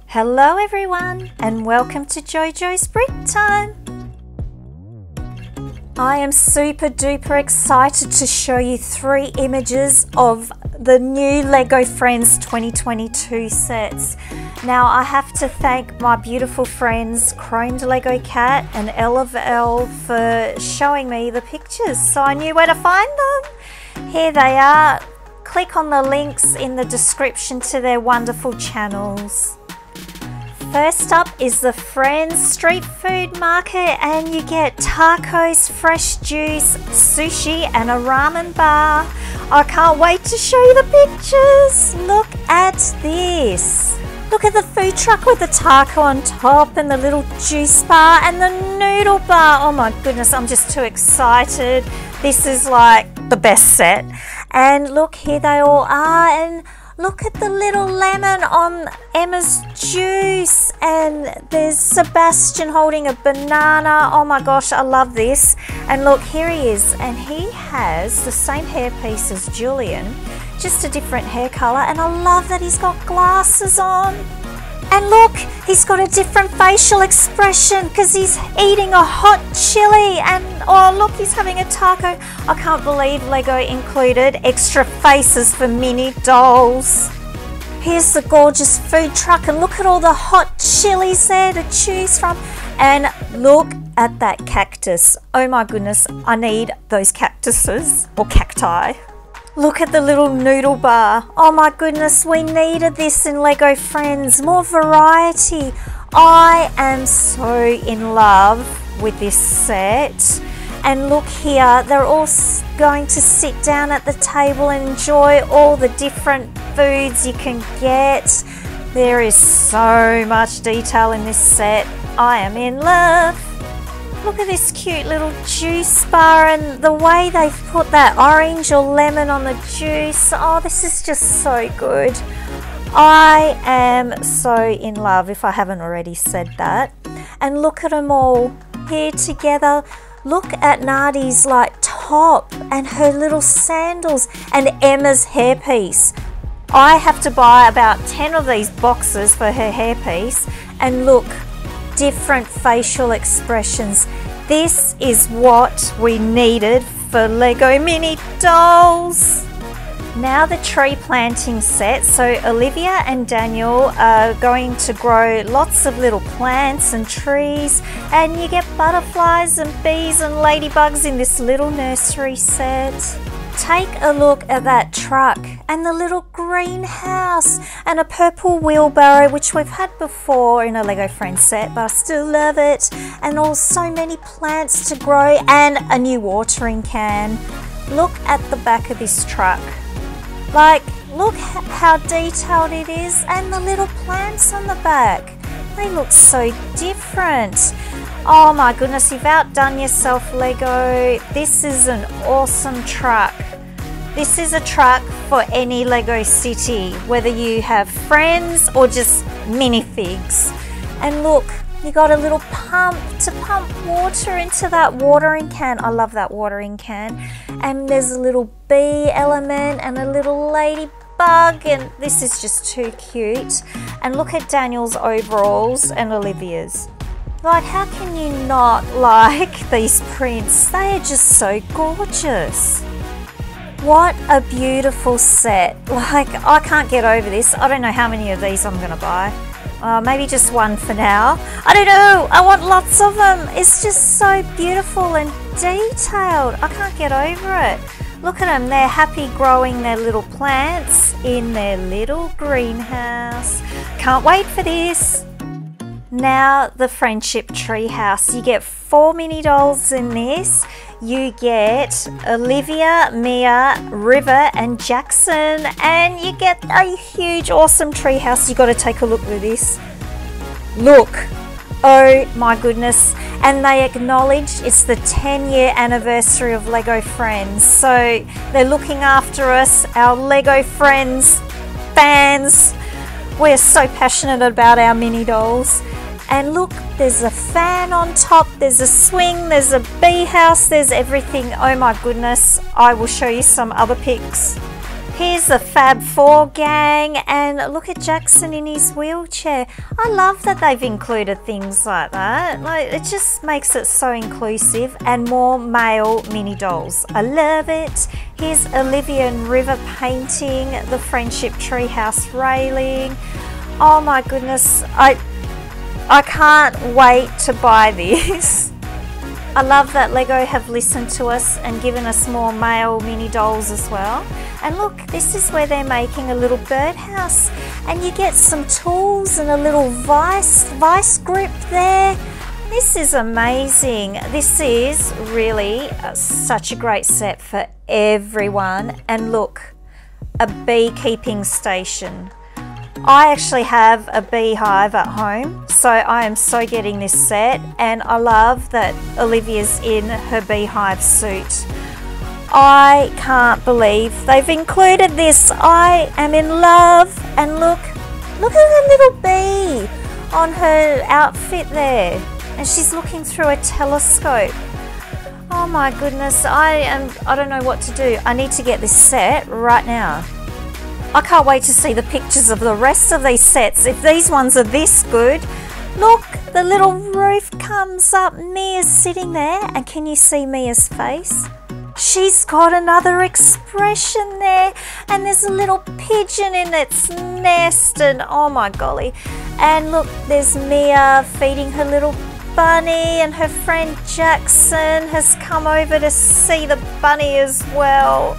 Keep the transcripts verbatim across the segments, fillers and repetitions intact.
Hello everyone and welcome to JoJo's Brick Time. I am super duper excited to show you three images of the new LEGO Friends twenty twenty-two sets. Now I have to thank my beautiful friends Chromed Lego Cat and Elle of Elle for showing me the pictures so I knew where to find them. Here they are. Click on the links in the description to their wonderful channels. First up is the Friends Street Food Market, and you get tacos, fresh juice, sushi and a ramen bar. I can't wait to show you the pictures. Look at this. Look at the food truck with the taco on top and the little juice bar and the noodle bar. Oh my goodness, I'm just too excited. This is like the best set. And look, here they all are, and look at the little lemon on Emma's juice, and there's Sebastian holding a banana. Oh my gosh, I love this. And look, here he is, and he has the same hairpiece as Julian, just a different hair colour, and I love that he's got glasses on. And look, he's got a different facial expression because he's eating a hot chili, and oh look, he's having a taco. I can't believe LEGO included extra faces for mini dolls. Here's the gorgeous food truck, and look at all the hot chilies there to choose from. And look at that cactus. Oh my goodness, I need those cactuses or cacti. Look at the little noodle bar. Oh my goodness, we needed this in LEGO Friends. More variety. I am so in love with this set. And look here, they're all going to sit down at the table and enjoy all the different foods you can get. There is so much detail in this set. I am in love. Look at this cute little juice bar, and the way they've put that orange or lemon on the juice. Oh, this is just so good. I am so in love, if I haven't already said that. And look at them all here together. Look at Nadi's like top and her little sandals and Emma's hairpiece. I have to buy about ten of these boxes for her hairpiece. And look, different facial expressions. This is what we needed for LEGO mini dolls. Now the tree planting set. So Olivia and Daniel are going to grow lots of little plants and trees, and you get butterflies and bees and ladybugs in this little nursery set. Take a look at that truck and the little greenhouse and a purple wheelbarrow, which we've had before in a LEGO Friends set, but I still love it. And also many plants to grow and a new watering can. Look at the back of this truck. Like, look how detailed it is, and the little plants on the back. They look so different. Oh my goodness, you've outdone yourself, LEGO. This is an awesome truck. This is a truck for any LEGO city, whether you have friends or just minifigs. And look, you got a little pump to pump water into that watering can. I love that watering can. And there's a little bee element and a little ladybug, and this is just too cute. And look at Daniel's overalls and Olivia's. Like, how can you not like these prints? They are just so gorgeous. What a beautiful set. Like, I can't get over this. I don't know how many of these I'm going to buy. Uh, maybe just one for now. I don't know. I want lots of them. It's just so beautiful and detailed. I can't get over it. Look at them. They're happy growing their little plants in their little greenhouse. Can't wait for this. Now the Friendship Treehouse. You get four mini dolls in this. You get Olivia, Mia, River and Jackson, and you get a huge awesome treehouse. You got to take a look at this. Look, oh my goodness. And they acknowledge it's the ten year anniversary of LEGO Friends, so they're looking after us, our LEGO Friends fans. We're so passionate about our mini dolls. And look, there's a fan on top, there's a swing, there's a bee house, there's everything. Oh my goodness, I will show you some other pics. Here's the Fab Four gang, and look at Jackson in his wheelchair. I love that they've included things like that. Like, it just makes it so inclusive. And more male mini dolls. I love it. Here's Olivia and River painting the Friendship Treehouse railing. Oh my goodness, I I can't wait to buy this. I love that Lego have listened to us and given us more male mini dolls as well. And look, this is where they're making a little birdhouse, and you get some tools and a little vice, vice grip there. This is amazing. This is really uh, such a great set for everyone. And look, a beekeeping station. I actually have a beehive at home, so I am so getting this set, and I love that Olivia's in her beehive suit. I can't believe they've included this. I am in love. And look, look at the little bee on her outfit there, and she's looking through a telescope. Oh my goodness, I am, I don't know what to do. I need to get this set right now. I can't wait to see the pictures of the rest of these sets. If these ones are this good, look, the little roof comes up. Mia's sitting there, and can you see Mia's face? She's got another expression there, and there's a little pigeon in its nest, and oh my golly. And look, there's Mia feeding her little bunny, and her friend Jackson has come over to see the bunny as well.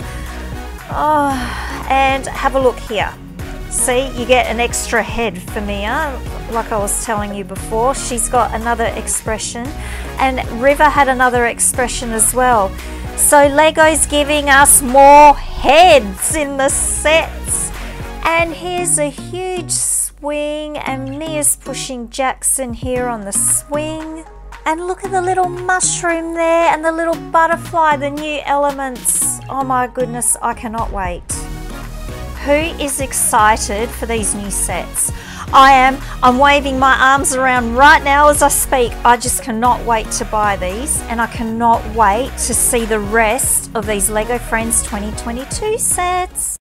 Oh, and have a look here. See, you get an extra head for Mia, like I was telling you before. She's got another expression, and River had another expression as well. So Lego's giving us more heads in the sets. And here's a huge swing, and Mia's pushing Jackson here on the swing. And look at the little mushroom there, and the little butterfly, the new elements. Oh my goodness, I cannot wait. Who is excited for these new sets? I am. I'm waving my arms around right now as I speak. I just cannot wait to buy these, and I cannot wait to see the rest of these Lego Friends twenty twenty-two sets.